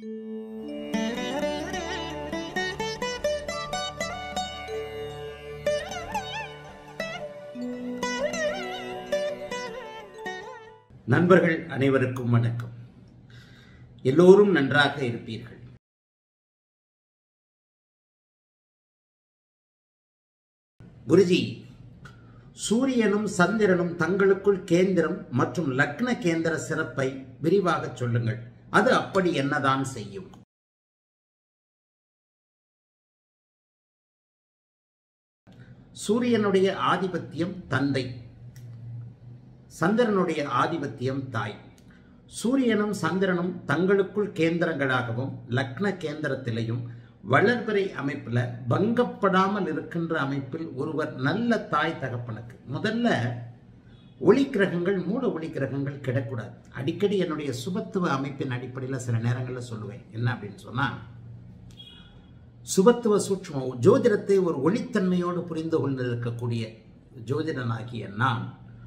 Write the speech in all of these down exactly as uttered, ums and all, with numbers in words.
நண்பர்கள் அனைவருக்கும் வணக்கம். எல்லோரும் நன்றாக இருப்பீர்கள். குருஜி, சூரியனும் சந்திரனும் தங்களுக்குள் கேந்திரம் மற்றும் லக்ன கேந்திர சிறப்பை விரிவாக சொல்லுங்கள். அது அப்படி என்னதான் செய்யும்? சூரியனுடைய ஆதிபத்தியம் தந்தை, சந்திரனுடைய ஆதிபத்தியம் தாய். சூரியனும் சந்திரனும் தங்களுக்குள் கேந்திரங்களாகவும் லக்ன கேந்திரத்திலையும் வளர்பிறை அமைப்பில் பங்கப்படாமல் இருக்கின்ற அமைப்பில் ஒருவர் நல்ல தாய் தகப்பனுக்கு முதல்ல ஒளி கிரகங்கள் மூட ஒளி கிரகங்கள் கிடக்கூடாது. அடிக்கடி என்னுடைய சுபத்துவ அமைப்பின் அடிப்படையில் சில நேரங்களில் சொல்லுவேன். என்ன அப்படின்னு சொன்னால், சுபத்துவ சூட்சுமம் ஜோதிடத்தை ஒரு ஒளித்தன்மையோடு புரிந்து கொண்டிருக்கக்கூடிய ஜோதிடனாகிய நான்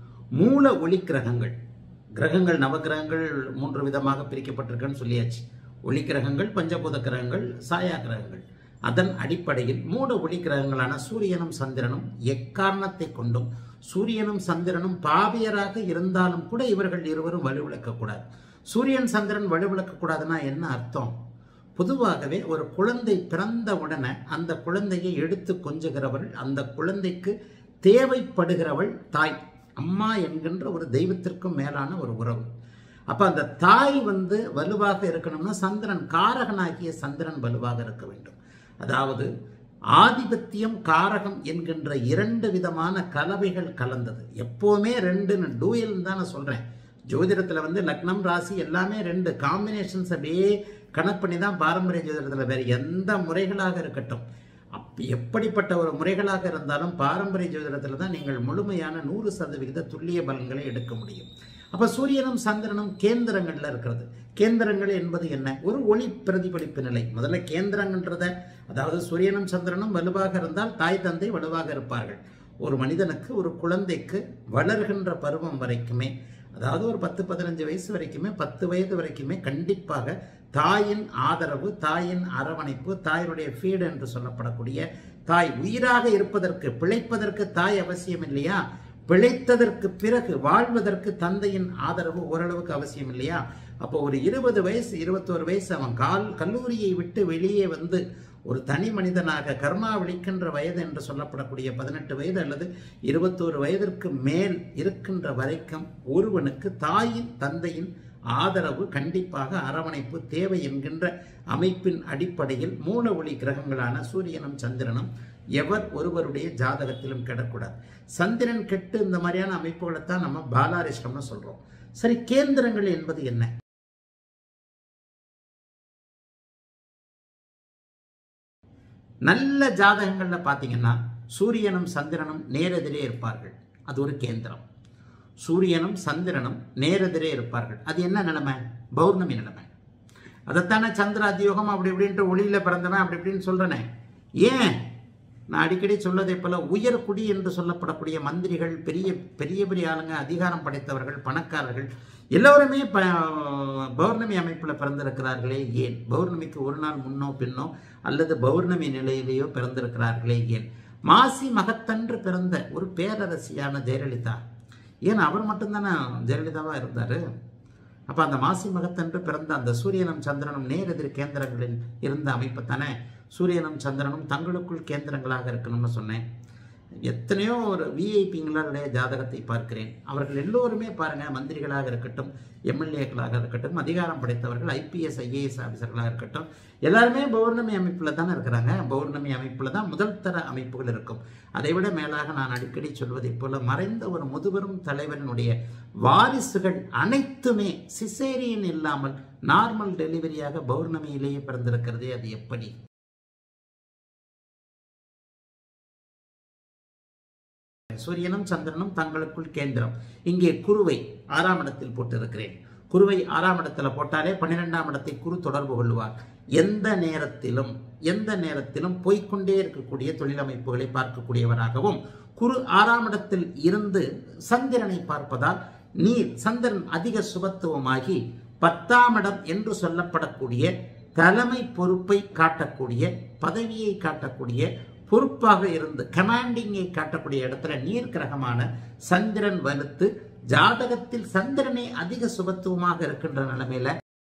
மூல ஒளி கிரகங்கள், கிரகங்கள் நவகிரகங்கள் மூன்று விதமாக பிரிக்கப்பட்டிருக்குன்னு சொல்லியாச்சு. ஒளி கிரகங்கள், பஞ்சபூத கிரகங்கள், சாயா கிரகங்கள். அதன் அடிப்படையில் மூட ஒளி கிரகங்களான சூரியனும் சந்திரனும் எக்காரணத்தை கொண்டும், சூரியனும் சந்திரனும் பாவியராக இருந்தாலும் கூட இவர்கள் இருவரும் வலுவிழக்கக்கூடாது. சூரியன் சந்திரன் வலுவிழக்கக்கூடாதுன்னா என்ன அர்த்தம்? பொதுவாகவே ஒரு குழந்தை பிறந்த உடனே அந்த குழந்தையை எடுத்து கொஞ்சுகிறவள், அந்த குழந்தைக்கு தேவைப்படுகிறவள் தாய். அம்மா என்கின்ற ஒரு தெய்வத்திற்கும் மேலான ஒரு உறவு. அப்ப அந்த தாய் வந்து வலுவாக இருக்கணும்னா சந்திரன், காரகனாகிய சந்திரன் வலுவாக இருக்க வேண்டும். அதாவது ஆதிபத்தியம் காரகம் என்கின்ற இரண்டு விதமான கலவைகள் கலந்தது. எப்பவுமே ரெண்டுன்னு டூயல் தான் நான் சொல்றேன். ஜோதிடத்துல வந்து லக்னம் ராசி எல்லாமே ரெண்டு காம்பினேஷன்ஸ் அப்படியே கணக்கு பண்ணி தான் பாரம்பரிய ஜோதிடத்துல, வேற எந்த முறைகளாக இருக்கட்டும், அப் எப்படிப்பட்ட ஒரு முறைகளாக இருந்தாலும் பாரம்பரிய ஜோதிடத்தில் தான் நீங்கள் முழுமையான நூறு சதவிகித துல்லிய பலன்களை எடுக்க முடியும். அப்ப சூரியனும் சந்திரனும் கேந்திரங்கள்ல இருக்கிறது. கேந்திரங்கள் என்பது என்ன? ஒரு ஒளி பிரதிபலிப்பு நிலை. முதல்ல கேந்திரங்கன்றத, அதாவது சூரியனும் சந்திரனும் வலுவாக இருந்தால் தாய் தந்தை வலுவாக இருப்பார்கள். ஒரு மனிதனுக்கு, ஒரு குழந்தைக்கு வளர்கின்ற பருவம் வரைக்குமே, அதாவது ஒரு பத்து பதினஞ்சு வயசு வரைக்குமே, பத்து வயது வரைக்குமே கண்டிப்பாக தாயின் ஆதரவு, தாயின் அரவணைப்பு, தாயினுடைய ஃபீடு என்று சொல்லப்படக்கூடிய தாய் உயிராக இருப்பதற்கு, பிழைப்பதற்கு தாய் அவசியம் இல்லையா? பிழைத்ததற்கு பிறகு வாழ்வதற்கு தந்தையின் ஆதரவு ஓரளவுக்கு அவசியம் இல்லையா? அப்போ ஒரு இருபது வயசு இருபத்தோரு வயசு அவன் கால் கல்லூரியை விட்டு வெளியே வந்து ஒரு தனி மனிதனாக கர்மா விழிக்கின்ற வயது என்று சொல்லப்படக்கூடிய பதினெட்டு வயது அல்லது இருபத்தோரு வயதிற்கு மேல் இருக்கின்ற வரைக்கும் ஒருவனுக்கு தாயின் தந்தையின் ஆதரவு, கண்டிப்பாக அரவணைப்பு தேவை என்கின்ற அமைப்பின் அடிப்படையில் மூல ஒளி கிரகங்களான சூரியனும் சந்திரனும் எவர் ஒருவருடைய ஜாதகத்திலும் கெடக்கூடாது. சந்திரன் கெட்டு இந்த மாதிரியான அமைப்புகளைத்தான் நம்ம பாலாரிஷ்டம்னு சொல்றோம். சரி, கேந்திரங்கள் என்பது என்ன? நல்ல ஜாதகங்கள்ல பாத்தீங்கன்னா சூரியனும் சந்திரனும் நேரெதிரே இருப்பார்கள், அது ஒரு கேந்திரம். சூரியனும் சந்திரனும் நேரெதிரே இருப்பார்கள், அது என்ன நிலைமை? பௌர்ணமி நிலைமை. அதைத்தானே சந்திர அதியோகம் அப்படி இப்படின்ட்டு ஒளியில பிறந்தவன் அப்படி இப்படின்னு சொல்றனே. ஏன்? நான் அடிக்கடி சொல்லதை போல உயர்குடி என்று சொல்லப்படக்கூடிய மந்திரிகள், பெரிய பெரிய பெரிய ஆளுங்க, அதிகாரம் படைத்தவர்கள், பணக்காரர்கள் எல்லோருமே ப பௌர்ணமி அமைப்பில் பிறந்திருக்கிறார்களே ஏன்? பௌர்ணமிக்கு ஒரு நாள் முன்னோ பின்னோ அல்லது பௌர்ணமி நிலையிலேயோ பிறந்திருக்கிறார்களே ஏன்? மாசி மகத்தன்று பிறந்த ஒரு பேரரசியான ஜெயலலிதா, ஏன் அவர் மட்டும்தானே ஜெயலலிதாவா இருந்தாரு? அப்ப அந்த மாசி மகத்தன்று பிறந்த அந்த சூரியனும் சந்திரனும் நேரெதிர் கேந்திரங்களில் இருந்த அமைப்பைத்தானே சூரியனும் சந்திரனும் தங்களுக்குள் கேந்திரங்களாக இருக்கணும்னு சொன்னேன். எத்தனையோ ஒரு விஐபிங்களுடைய ஜாதகத்தை பார்க்கிறேன். அவர்கள் எல்லோருமே பாருங்க, மந்திரிகளாக இருக்கட்டும், எம்எல்ஏக்களாக இருக்கட்டும், அதிகாரம் படைத்தவர்கள், ஐபிஎஸ் ஐஏஎஸ் ஆஃபீஸர்களாக இருக்கட்டும், எல்லாருமே பௌர்ணமி அமைப்பில் தானே இருக்கிறாங்க. பௌர்ணமி அமைப்பில் தான் முதல் தர அமைப்புகள் இருக்கும். அதைவிட மேலாக நான் அடிக்கடி சொல்வதைப் போல மறைந்த ஒரு முதுபெரும் தலைவரினுடைய வாரிசுகள் அனைத்துமே சிசேரியன் இல்லாமல் நார்மல் டெலிவரியாக பௌர்ணமியிலேயே பிறந்திருக்கிறதே, அது எப்படி? சூரியனும் சந்திரனும் தங்களுக்குள் கேந்திரம். இங்கே குருவை ஆறாம் இடத்தில் போட்டிருக்கிறேன். குருவை ஆறாம் இடத்துல போட்டாலே பன்னிரெண்டாம் இடத்தை குரு தொடர்பு கொள்வார். எந்த நேரத்திலும் எந்த நேரத்திலும் போய்கொண்டே இருக்கக்கூடிய தொழிலமைப்புகளை பார்க்கக்கூடியவராகவும், குரு ஆறாம் இடத்தில் இருந்து சந்திரனை பார்ப்பதால் நீர் சந்திரன் அதிக சுபத்துவமாகி பத்தாம் இடம் என்று சொல்லப்படக்கூடிய தலைமை பொறுப்பை காட்டக்கூடிய, பதவியை காட்டக்கூடிய, பொறுப்பாக இருந்து கமாண்டிங்கை காட்டக்கூடிய இடத்துல நீர் கிரகமான சந்திரன் வலுத்து ஜாதகத்தில் சந்திரனே அதிக சுபத்துவமாக இருக்கின்ற நிலைமையில